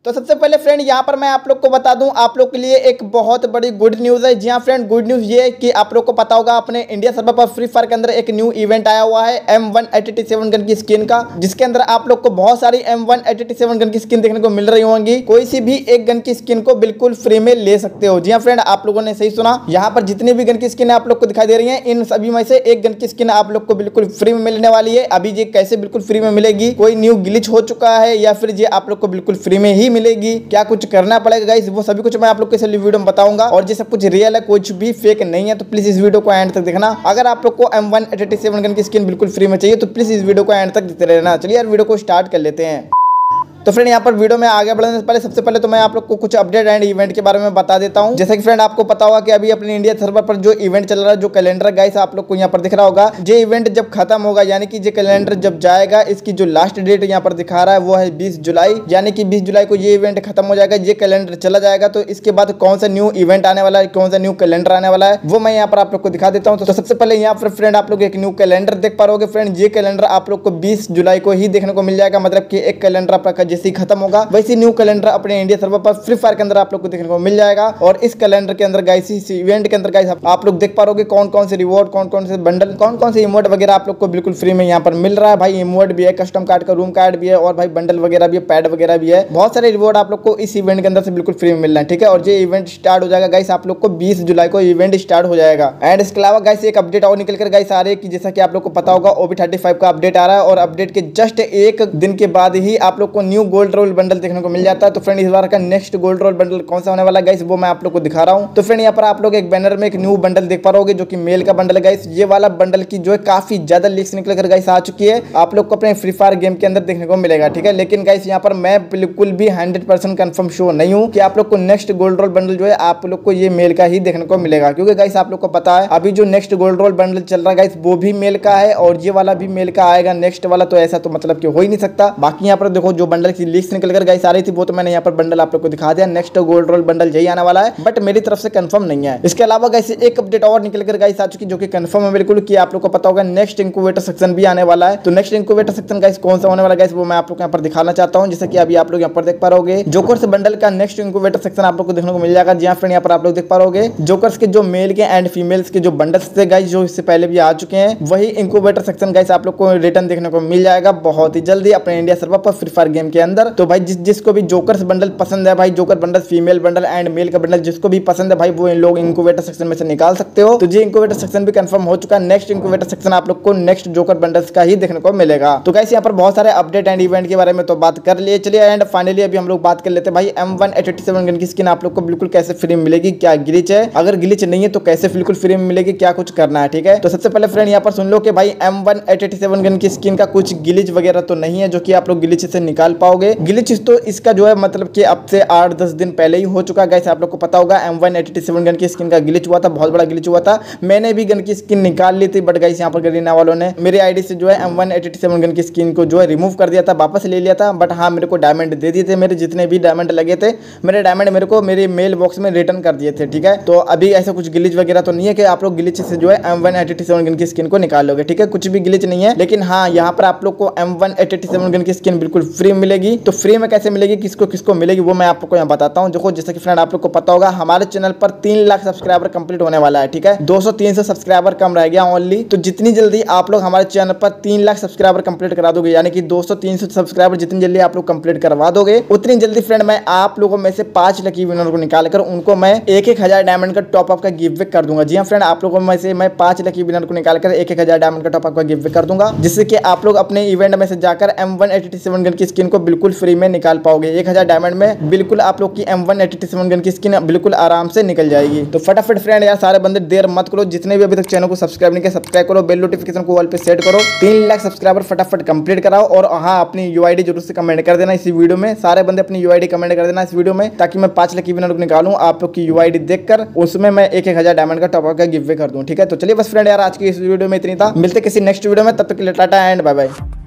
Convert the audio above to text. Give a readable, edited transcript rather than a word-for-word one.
तो सबसे पहले फ्रेंड यहाँ पर मैं आप लोग को बता दूं, आप लोग के लिए एक बहुत बड़ी गुड न्यूज़ है। जी हाँ फ्रेंड, गुड न्यूज़ ये है कि आप लोग को पता होगा अपने इंडिया सर्वर पर फ्री फायर के अंदर एक न्यू इवेंट आया हुआ है M187 गन की स्किन का, जिसके अंदर आप लोग को बहुत सारी M187 गन की स्किन देखने को मिल रही होंगी। कोई सी भी एक गन की स्किन को बिल्कुल फ्री में ले सकते हो। जी हाँ फ्रेंड, आप लोगों ने सही सुना, यहाँ पर जितनी भी गन की स्किन आप लोग को दिखाई दे रही है, इन सभी में से एक गन की स्किन आप लोग को बिल्कुल फ्री में मिलने वाली है। अभी ये कैसे बिल्कुल फ्री में मिलेगी, कोई न्यू ग्लिच हो चुका है या फिर ये आप लोग को बिल्कुल फ्री में ही मिलेगी, क्या कुछ करना पड़ेगा गाइस, वो सभी कुछ मैं आप लोग को इस वीडियो में बताऊंगा। और ये सब कुछ रियल है, कुछ भी फेक नहीं है। तो प्लीज इस वीडियो को एंड तक देखना। अगर आप लोग को M187 गन की स्किन बिल्कुल फ्री में चाहिए तो प्लीज इस वीडियो को एंड तक देखते रहना। चलिए यार वीडियो को स्टार्ट कर लेते हैं। तो फ्रेंड यहाँ पर वीडियो में आगे बढ़ने से पहले सबसे पहले तो मैं आप लोग को कुछ अपडेट एंड इवेंट के बारे में बता देता हूँ। जैसे कि फ्रेंड आपको पता होगा कि अभी अपने इंडिया सर्वर पर जो इवेंट चल रहा है, जो कैलेंडर गाइस आप लोग को यहाँ पर दिख रहा होगा, ये इवेंट जब खत्म होगा यानी कि ये कैलेंडर जब जाएगा, इसकी जो लास्ट डेट यहाँ पर दिखा रहा है वो है 20 जुलाई, यानी कि 20 जुलाई को ये इवेंट खत्म हो जाएगा, ये कैलेंडर चला जाएगा। तो इसके बाद कौन सा न्यू इवेंट आने वाला है, कौन सा न्यू कैलेंडर आने वाला है, वो मैं यहाँ पर आप लोग को दिखा देता हूँ। तो सबसे पहले यहाँ पर फ्रेंड आप लोग एक न्यू कैलेंडर देख पा रहे फ्रेंड। ये कैलेंडर आप लोग को 20 जुलाई को ही देखने को मिल जाएगा, मतलब कि एक कैलेंडर आपका जैसे ही खत्म होगा वैसे न्यू कैलेंडर अपने इंडिया सर्वर पर फ्री फायर के अंदर आप लोग को देखने को मिल जाएगा। और इस कैलेंडर के अंदर गाइस, इस इवेंट के अंदर गाइस आप लोग देख पा रहे कौन कौन से रिवॉर्ड, कौन कौन से बंडल, कौन कौन से इमोट वगैरह आप लोग को बिल्कुल फ्री में यहाँ पर मिल रहा है। भाई इमोट भी है, कस्टम कार्ड का रूम कार्ड भी है, और भाई बंडल वगैरह भी है, पैड वगैरह भी है। बहुत सारे रिवॉर्ड आप लोग को इस इवेंट के अंदर से बिल्कुल फ्री में मिल रहा है, ठीक है। और ये इवेंट स्टार्ट हो जाएगा गाइस, आप लोग को 20 जुलाई को इवेंट स्टार्ट हो जाएगा। एंड इसके अलावा गाइस एक अपडेट और निकल कर गाइस आ रही है कि जैसा कि आप लोग को पता होगा OB35 का अपडेट आ रहा है, और अपडेट के जस्ट एक दिन के बाद ही आप लोग को न्यू गोल्ड रोल बंडल देखने को मिल जाता है। तो फ्रेंड इस बार का नेक्स्ट गोल्ड रोल बंडल कौन सा होने वाला है गाइस, वो मैं आप लोग को दिखा रहा हूं। तो फ्रेंड यहाँ पर आप लोग एक बैनर में एक न्यू बंडल देख पा रहे जो कि मेल का बंडल है गाइस। ये वाला बंडल की जो है काफी ज्यादा लीक्स निकल कर गाइस आ चुकी है, आप लोग को अपने फ्री फायर गेम के अंदर देखने को मिलेगा, ठीक है। लेकिन गाइस यहाँ पर मैं बिल्कुल भी 100% कंफर्म श्योर नहीं हूँ कि आप लोग को नेक्स्ट गोल्ड रोल बंडल जो है आप लोग को ये मेल का ही देखने को मिलेगा, क्योंकि गाइस आप लोग को पता है अभी जो नेक्स्ट गोल्ड रोल बंडल चल रहा है गाइस वो भी मेल का है, और ये वाला भी मेल का आएगा नेक्स्ट वाला। तो ऐसा तो मतलब कि हो ही नहीं सकता। बाकी यहाँ पर देखो जो बंडल की लीक्स निकल कर गाइस आ रही थी वो तो मैंने यहाँ पर बंडल आप लोग को दिखा दिया। नेक्स्ट गोल्ड रोल बंडल यही आने वाला है, बट मेरी तरफ से कंफर्म नहीं है। इसके अलावा गाइस एक अपडेट और निकल कर गाइस आ चुकी जो कि कंफर्म है बिल्कुल, कि आप लोग को पता होगा नेक्स्ट इंक्यूबेटर सेक्शन भी आने वाला है। तो नेक्स्ट इंक्यूबेटर सेक्शन गाइस कौन सा होने वाला गाइस वो मैं आप लोग यहाँ पर दिखाना चाहता हूँ। जैसे कि अभी आप लोग यहाँ पर देख पा रहे जोकर्स बंडल का नेक्स्ट इंक्यूबेटर सेक्शन आप लोग को देखने को मिल जाएगा। जहाँ फ्रेंड यहाँ पर आप लोग देख पा रहे जोकर्स के जो मेल के एंड फीमेल्स के जो बंडल्स थे गाइस, जो इससे पहले भी आ चुके हैं, वही इंक्यूबेटर सेक्शन गाइस आप लोग को रिटर्न देखने को मिल जाएगा बहुत ही जल्दी अपने इंडिया सर्वर पर फ्री फायर गेम के अंदर। तो भाई जिसको भी जोकर्स बंडल पसंद है, भाई joker bundle, female bundle and male का बंडल जिसको भी पसंद है भाई, वो इन लोग इंक्यूबेटर सेक्शन में से निकाल सकते हो। तो ये इंक्यूबेटर सेक्शन भी कंफर्म हो चुका है। नेक्स्ट इंक्यूबेटर सेक्शन आप लोग को नेक्स्ट जोकर बंडल्स का ही देखने को मिलेगा। तो गाइस यहाँ पर बहुत सारे अपडेट एंड इवेंट के बारे में तो बात कर लिए, चलिए एंड फाइनली अभी हम लोग बात कर लेते हैं भाई M187 गन की स्किन आप लोग को बिल्कुल कैसे फ्री में मिलेगी, क्या ग्लिच है, अगर ग्लिच नहीं है तो कैसे बिल्कुल फ्री में मिलेगी, क्या कुछ करना है, ठीक है। तो सबसे पहले फ्रेंड यहाँ पर सुन लो कि भाई M187 गन की स्किन का कुछ ग्लिच वगैरह तो नहीं है जो कि आप लोग ग्लिच से निकाल पाओगे। ग्लिच तो इसका जो है मतलब कि अब से 8-10 दिन पहले ही हो चुका है गाइस। आप लोग को पता होगा M187 गन की स्किन का ग्लिच हुआ था, बहुत बड़ा ग्लिच हुआ था। मैंने भी गन की स्किन निकाल ली थी, बट गाइस यहाँ पर गरीना वालों ने मेरे आईडी से जो है M187 गन की स्किन को जो है रिमूव कर दिया था, वापस ले लिया था। बट हाँ मेरे को डायमंड दे दिए थे, मेरे जितने भी डायमंड लगे थे मेरे डायमंड मेरे को मेरे मेल बॉक्स में रिटर्न कर दिए थे, ठीक है। तो अभी ऐसा कुछ ग्लिच वगैरह तो नहीं है कि आप लोग ग्लिच से जो है M187 गन की स्किन को निकाल लोगे, ठीक है। कुछ भी ग्लिच नहीं है। लेकिन हाँ यहाँ पर आप लोग को M187 गन की स्किन बिल्कुल फ्री मिलेगी। तो फ्री में कैसे मिलेगी, किसको किसको मिलेगी, वो मैं आप लोग को यहाँ बताता हूँ। देखो जैसे कि फ्रेंड आप लोग को पता होगा हमारे चैनल पर 3 लाख सब्सक्राइबर कंप्लीट होने वाला है, ठीक है। 200-300 सब्सक्राइबर कम रह गया ओनली। तो जितनी जल्दी आप लोग हमारे चैनल पर 3 लाख सब्सक्राइबर कंप्लीट करा दोगे, यानी कि 200-300 सब्सक्राइबर जितनी जल्दी आप लोग कंप्लीट करवा दोगे, उतनी जल्दी फ्रेंड मैं आप लोगों में से 5 लकी विनर को निकालकर उनको मैं 1-1000 डायमंड का टॉप अप का गिव वे कर दूंगा। जी हाँ फ्रेंड, आप लोगों में से मैं 5 लकी विनर को निकालकर 1-1000 डायमंड का टॉप अप का गिव वे कर दूंगा, जिससे कि आप लोग अपने इवेंट में से जाकर M187 गन की स्किन को बिल्कुल फ्री में निकाल पाओगे। 1000 डायमंड में बिल्कुल आप लोग की M187 गन की स्किन बिल्कुल आराम से निकल जाएगी। तो फटाफट फ्रेंड यार सारे बंदे देर मत करो, जितने भी अभी तक चैनल को सब्सक्राइब नहीं किया सब्सक्राइब करो, बेल नोटिफिकेशन को ऑल पे सेट करो। 3 लाख सब्सक्राइबर फटाफट कंप्लीट कराओ। और हाँ अपनी यूआईडी जरूर से कमेंट कर देना इसी वीडियो में, सारे बंदे अपनी यूआईडी कमेंट कर देना इस वीडियो में, ताकि मैं 5 लकी विनर को निकालूं आप लोग की यूआईडी देखकर, उसमें मैं 1-1000 डायमंड का टॉप अप का गिव वे कर दूं, ठीक है। तो चलिए बस फ्रेंड यार आज की इस वीडियो में इतनी था, मिलते किसी नेक्स्ट वीडियो में, तब तक के लिए टाटा एंड बाय बाय।